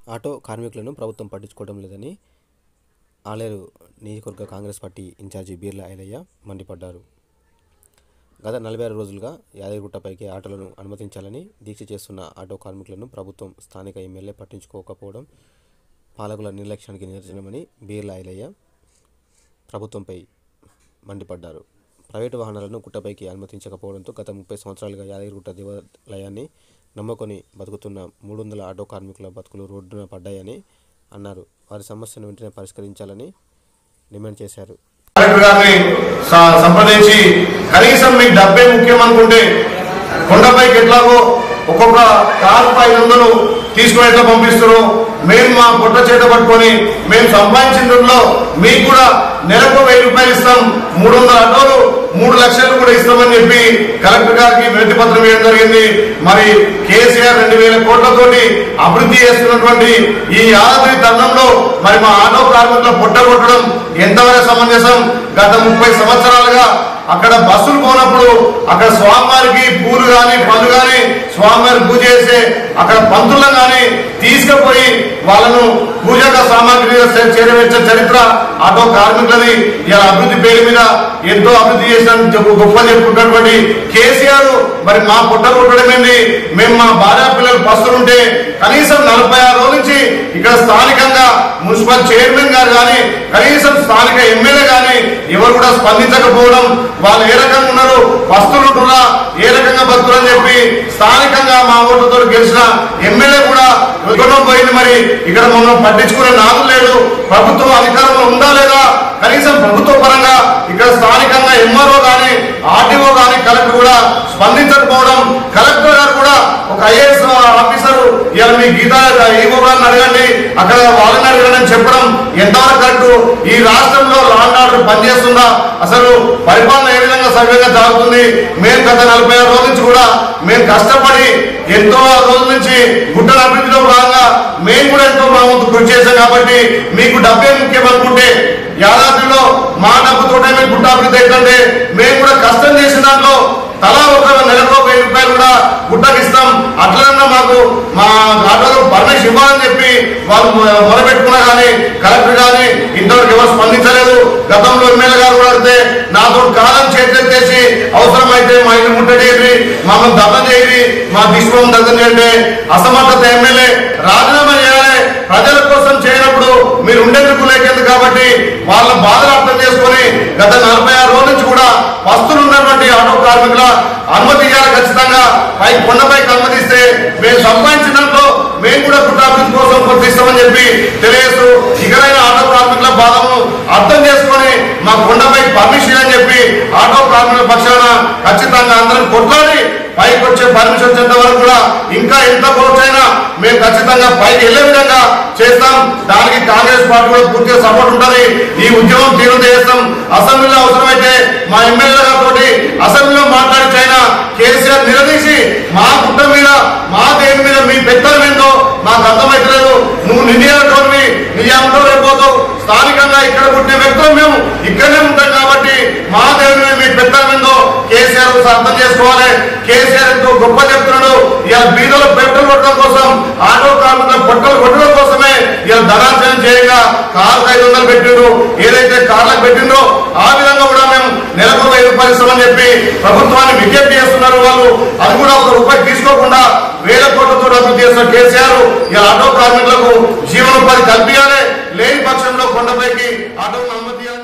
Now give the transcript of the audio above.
Auto కార్మికులను ప్రభుత్వం పట్టించుకోవడం లేదని ఆలేరు నియోజకవర్గ కాంగ్రెస్ పార్టీ ఇన్ఛార్జి బీర్ల ఐలయ్య మండిపడ్డారు. గత 46 రోజులుగా యాదగిరిగుట్టపైకి ఆటోలను అనుమతించాలని దీక్ష చేస్తున్న ఆటో కార్మికులను ప్రభుత్వం స్థానిక ఎమ్మెల్యే పట్టించుకోకపోవడం పాలకుల నిర్లక్ష్యానికి నిదర్శనమని బీర్ల ఐలయ్య ప్రభుత్వంపై మండిపడ్డారు. ప్రైవేటు వాహనాలను గుట్టపైకి అనుమతించకపోవడంతో గత 30 సంవత్సరాలుగా యాదగిరిగుట్ట దేవాలయాన్ని నమ్ముకొని బతుకుతున్న 300 ఆటో కార్మికుల బతుకులు రోడ్డున పడ్డాయని అన్నారు. వారి సమస్యను వెంటనే పరిష్కరించాలని డిమాండ్ చేశారు. సంప్రదించి కనీసం మీకు డబ్బే ముఖ్యం అనుకుంటే కొండపైకి ఎట్లాగో ఒక్కొక్క కారు 500 తీసుకుని ఎట్లా పంపిస్తారు, మేము మా పొట్ట చేత పట్టుకొని మేము సంపాదించిన మీకు కూడా నెలకు 1000 రూపాయలు ఇస్తాం, 300 ఆటోలు 3 లక్షలు కూడా ఇస్తామని చెప్పి కలెక్టర్ గారికి వినతి పత్రం ఇవ్వడం జరిగింది. మరి కేసీఆర్ 2000 కోట్లతోటి అభివృద్ధి చేస్తున్నటువంటి ఈ యాదాద్రి తరుణంలో మరి మా ఆటో కార్మికుల పొట్ట కొట్టడం ఎంతవరకు సమంజసం? గత 30 సంవత్సరాలుగా అక్కడ బస్సులు పోనప్పుడు అక్కడ స్వామివారికి పూలు కానీ పళ్ళు కానీ స్వామివారికి పూజ చేసే అక్కడ పంతులను కానీ తీసుకుపోయి వాళ్ళను పూజక సామాగ్రిగా చేరవేర్చిన చరిత్ర ఆటో కార్మికులది. ఇలా అభివృద్ధి పేరు మీద ఎంతో అభివృద్ధి చేసిన గొప్ప చెప్పుకున్నటువంటి కేసీఆర్ మరి మా పుట్ట కొట్టడమేంది, మేము మా భార్య పిల్లలు పస్తులుంటే కనీసం 46 రోజుల నుంచి ఇక్కడ స్థానికంగా మున్సిపల్ చైర్మన్ గారు కానీ కనీసం స్థానిక ఎమ్మెల్యే కానీ ఎవరు కూడా స్పందించకపోవడం, వాళ్ళు ఏ రకంగా ఉన్నారు, పస్తులుంటున్నా ఏ రకంగా బతుకులని చెప్పి స్థానికంగా మా ఓట్లతో గెలిచిన ఎమ్మెల్యే కూడా విగడం పోయింది. మరి ఇక్కడ మమ్మల్ని పట్టించుకునే నాదు లేడు. ప్రభుత్వం అధికారంలో ఉందా లేదా, కనీసం ప్రభుత్వ పరంగా ఇక్కడ స్థానికంగా ఎంఆర్ఓ కానీ ఆర్టీఓ కానీ కలెక్టర్ కూడా స్పందించకపోవడం, కలెక్టర్ గారు కూడా ఒక ఐఏఎస్ ఆఫీసర్ ఇలా మీ గీతా ఈవో గారిని అడగండి అక్కడ వాళ్ళని అడగండి అని చెప్పడం ఎంతవరకు కరెక్ట్? ఈ రాష్ట్రంలో లా అండ్ ఆర్డర్ పనిచేస్తుందా? అసలు పరిపాలన ఏ విధంగా సవ్యంగా సాగుతుంది? మేము గత 46 రోజుల నుంచి కూడా మేము కష్టపడి ఎంతో రోజుల నుంచి గుట్టల అభివృద్ధిలో భాగంగా మేము కూడా ఎంతో మా వంతు కృషి చేశాం. కాబట్టి మీకు డబ్బే ముఖ్యం అనుకుంటే యాదాద్రిలో మా డబ్బుతోటే మేము గుట్ట అభివృద్ధి ఏంటంటే మేము కూడా కష్టం చేసిన దాంట్లో తలా ఒక నెలకు 1000 రూపాయలు కూడా గుట్టకిస్తాం, అట్లన్నా మాకు మా ఆటోలకు పర్మిషన్ ఇవ్వాలని చెప్పి వాళ్ళు మొదలుపెట్టుకున్నా కానీ కలెక్టర్ కానీ ఇంతవరకు ఎవరు స్పందించలేదు. గతంలో ఎమ్మెల్యే గారు కూడా అడిగితే నాతో కాలం చేతెత్తేసి అవసరమైతే మా ఇల్లు ముట్టడేది, మమ్మల్ని దగ్ధం చేయండి, మా దిష్మం దగ్ధం చేయండి. అసమర్థత ఎమ్మెల్యే రాజీనామా చేయాలి. ప్రజల కోసం చేయనప్పుడు మీరు ఉండేందుకు లేకేందు. కాబట్టి వాళ్ళ బాధలు అర్థం చేసుకొని గత 46 రోజుల నుంచి కూడా పస్తులు ఉన్నటువంటి ఆటో కార్మికుల అనుమతి ఇవ్వాలి. ఖచ్చితంగా కొండపైకి అనుమతిస్తే మేము సంపాదించిన దాంట్లో మేము కూడా గుట్టాభివృద్ధి కోసం ప్రవర్తిస్తామని చెప్పి తెలియజేస్తూ ఇకనైనా ఆటో కార్మికుల బాధను అర్థం చేసుకొని మా కొండపైకి పర్మిషన్ అని చెప్పి ఆటో కార్మికుల పక్షాన ఖచ్చితంగా అందరం కొట్లాడి పైకి వచ్చే పర్మిషన్ వచ్చేంత వరకు కూడా ఇంకా ఎంత కోర్చైనా మేము ఖచ్చితంగా పైకి వెళ్లే విధంగా చేస్తాం. దానికి కాంగ్రెస్ పార్టీ కూడా పూర్తిగా సపోర్ట్ ఉంటుంది. ఈ ఉద్యమం తీవ్రం చేస్తాం. అసెంబ్లీలో అవసరమైతే మా ఎమ్మెల్యే గారితో అసెంబ్లీలో మాట్లాడి చైనా కేసీఆర్ నిలదీసి మా గుట్ట మీద మా దేని మీద మీ పెత్తనం ఏంటో మాకు అర్థమైతలేదు, నువ్వు నిండియాలతోని నిజాంతో రేపోతావు, స్థానికంగా ఇక్కడ పుట్టిన వ్యక్తులు మేము ఇక్కడనే ఉంటాం కాబట్టి మా దేవుని మీద మీ పెత్తనం ఏందో కేసీఆర్ అర్థం చేసుకోవాలి. కేసీఆర్ ఎంతో గొప్ప చెప్తున్నాడు. ఇలా బీదలు పెట్రోల్ కొట్టడం కోసం ఆటో కార్మికుల పొట్టలు కొట్టడం కోసమే ఇలా ధనార్జన చేయగా కార్లకు 500 పెట్టిండ్రు. ఏదైతే కార్లకు పెట్టిండ్రో ఆ విధంగా కూడా మేము నెలకు 1000 రూపాయలు ఇస్తామని చెప్పి ప్రభుత్వాన్ని విజ్ఞప్తి చేస్తున్నారు. వాళ్ళు అది కూడా 1 రూపాయి తీసుకోకుండా 1000 కోట్లతో అభివృద్ధి చేస్తున్న కేసీఆర్ ఇలా ఆటో కార్మికులకు జీవనోపాధి కల్పించాలి. లేని పక్షంలో కొండపైకి ఆటోను అనుమతి